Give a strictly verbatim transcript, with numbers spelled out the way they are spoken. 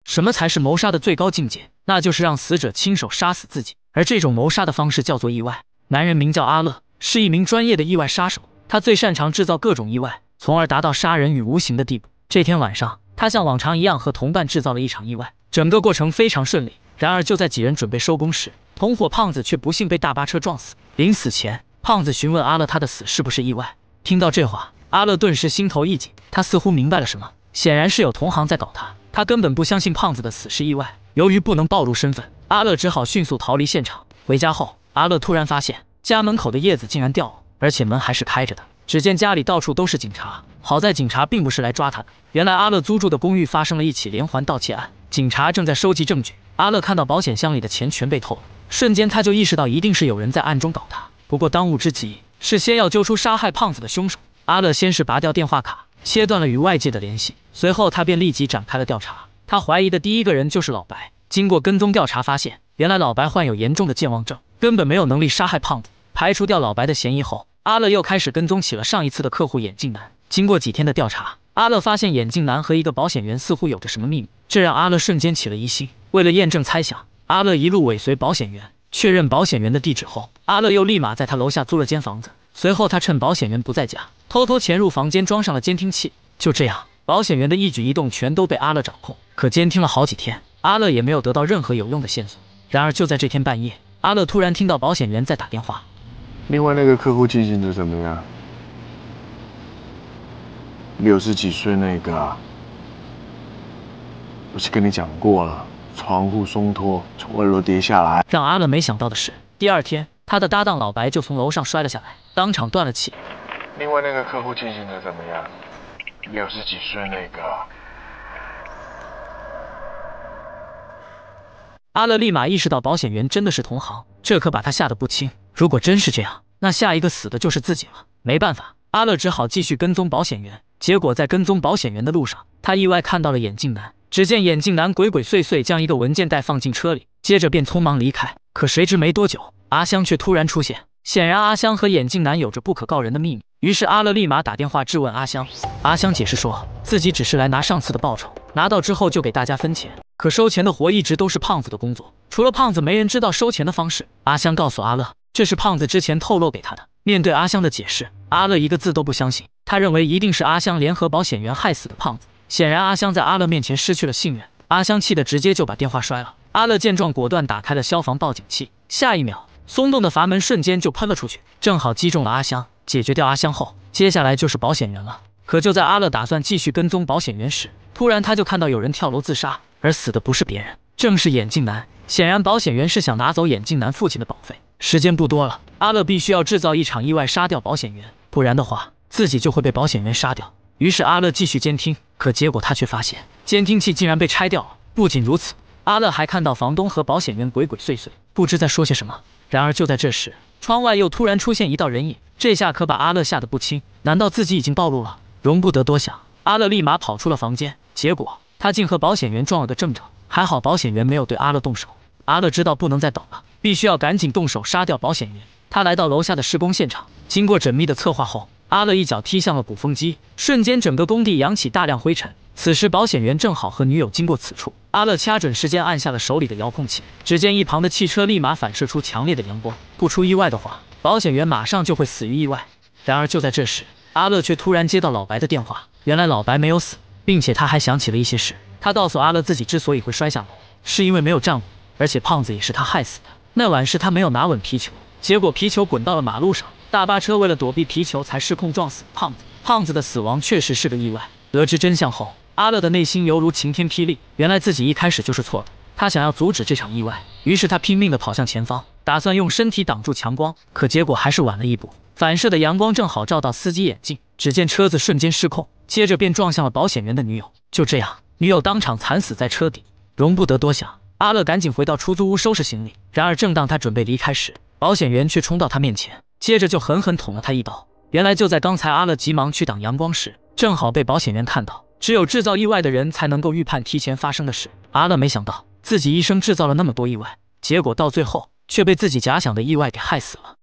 什么才是谋杀的最高境界？那就是让死者亲手杀死自己。而这种谋杀的方式叫做意外。男人名叫阿乐，是一名专业的意外杀手，他最擅长制造各种意外，从而达到杀人于无形的地步。这天晚上，他像往常一样和同伴制造了一场意外，整个过程非常顺利。然而就在几人准备收工时，同伙胖子却不幸被大巴车撞死。临死前，胖子询问阿乐他的死是不是意外。听到这话，阿乐顿时心头一紧，他似乎明白了什么，显然是有同行在搞他。他根本不相信胖子的死是意外。由于不能暴露身份，阿乐只好迅速逃离现场。回家后，阿乐突然发现家门口的叶子竟然掉了，而且门还是开着的。只见家里到处都是警察，好在警察并不是来抓他的。原来阿乐租住的公寓发生了一起连环盗窃案，警察正在收集证据。阿乐看到保险箱里的钱全被偷了，瞬间他就意识到一定是有人在暗中搞他。不过当务之急是先要揪出杀害胖子的凶手。阿乐先是拔掉电话卡，切断了与外界的联系，随后他便立即展开了调查。他怀疑的第一个人就是老白。经过跟踪调查发现，原来老白患有严重的健忘症，根本没有能力杀害胖子。排除掉老白的嫌疑后，阿乐又开始跟踪起了上一次的客户眼镜男。经过几天的调查，阿乐发现眼镜男和一个保险员似乎有着什么秘密，这让阿乐瞬间起了疑心。为了验证猜想，阿乐一路尾随保险员，确认保险员的地址后，阿乐又立马在他楼下租了间房子。随后他趁保险员不在家，偷偷潜入房间装上了监听器。就这样，保险员的一举一动全都被阿乐掌控。可监听了好几天，阿乐也没有得到任何有用的线索。然而就在这天半夜，阿乐突然听到保险员在打电话。 另外那个客户进行的怎么样？六十几岁那个啊，不是跟你讲过了，窗户松脱，从二楼跌下来。 让阿乐没想到的是，第二天他的搭档老白就从楼上摔了下来，当场断了气。 另外那个客户进行的怎么样？六十几岁那个。 阿乐立马意识到保险员真的是同行，这可把他吓得不轻。如果真是这样，那下一个死的就是自己了。没办法，阿乐只好继续跟踪保险员。结果在跟踪保险员的路上，他意外看到了眼镜男。只见眼镜男鬼鬼祟祟将一个文件袋放进车里，接着便匆忙离开。可谁知没多久，阿香却突然出现。显然阿香和眼镜男有着不可告人的秘密。于是阿乐立马打电话质问阿香。阿香解释说自己只是来拿上次的报酬，拿到之后就给大家分钱。可收钱的活一直都是胖子的工作，除了胖子没人知道收钱的方式。阿香告诉阿乐，这是胖子之前透露给他的。面对阿香的解释，阿乐一个字都不相信，他认为一定是阿香联合保险员害死的胖子。显然阿香在阿乐面前失去了信任，阿香气得直接就把电话摔了。阿乐见状果断打开了消防报警器，下一秒松动的阀门瞬间就喷了出去，正好击中了阿香。解决掉阿香后，接下来就是保险员了。可就在阿乐打算继续跟踪保险员时，突然他就看到有人跳楼自杀，而死的不是别人，正是眼镜男。显然保险员是想拿走眼镜男父亲的保费。时间不多了，阿乐必须要制造一场意外杀掉保险员，不然的话自己就会被保险员杀掉。于是阿乐继续监听，可结果他却发现监听器竟然被拆掉了。不仅如此，阿乐还看到房东和保险员鬼鬼祟祟，不知在说些什么。然而就在这时，窗外又突然出现一道人影，这下可把阿乐吓得不轻。难道自己已经暴露了？容不得多想，阿乐立马跑出了房间。结果他竟和保险员撞了个正着，还好保险员没有对阿乐动手。阿乐知道不能再等了，必须要赶紧动手杀掉保险员。他来到楼下的施工现场，经过缜密的策划后，阿乐一脚踢向了鼓风机，瞬间整个工地扬起大量灰尘。此时保险员正好和女友经过此处，阿乐掐准时间按下了手里的遥控器，只见一旁的汽车立马反射出强烈的阳光，不出意外的话，保险员马上就会死于意外。然而就在这时，阿乐却突然接到老白的电话。原来老白没有死，并且他还想起了一些事。他告诉阿乐自己之所以会摔下楼，是因为没有站稳，而且胖子也是他害死的。那晚是他没有拿稳皮球，结果皮球滚到了马路上，大巴车为了躲避皮球才失控撞死胖子。胖子的死亡确实是个意外。得知真相后，阿乐的内心犹如晴天霹雳，原来自己一开始就是错的。他想要阻止这场意外，于是他拼命地跑向前方，打算用身体挡住强光，可结果还是晚了一步。反射的阳光正好照到司机眼镜，只见车子瞬间失控，接着便撞向了保险员的女友。就这样，女友当场惨死在车底。容不得多想，阿乐赶紧回到出租屋收拾行李。然而正当他准备离开时，保险员却冲到他面前，接着就狠狠捅了他一刀。原来就在刚才阿乐急忙去挡阳光时，正好被保险员看到。只有制造意外的人才能够预判提前发生的事。阿乐没想到自己一生制造了那么多意外，结果到最后却被自己假想的意外给害死了。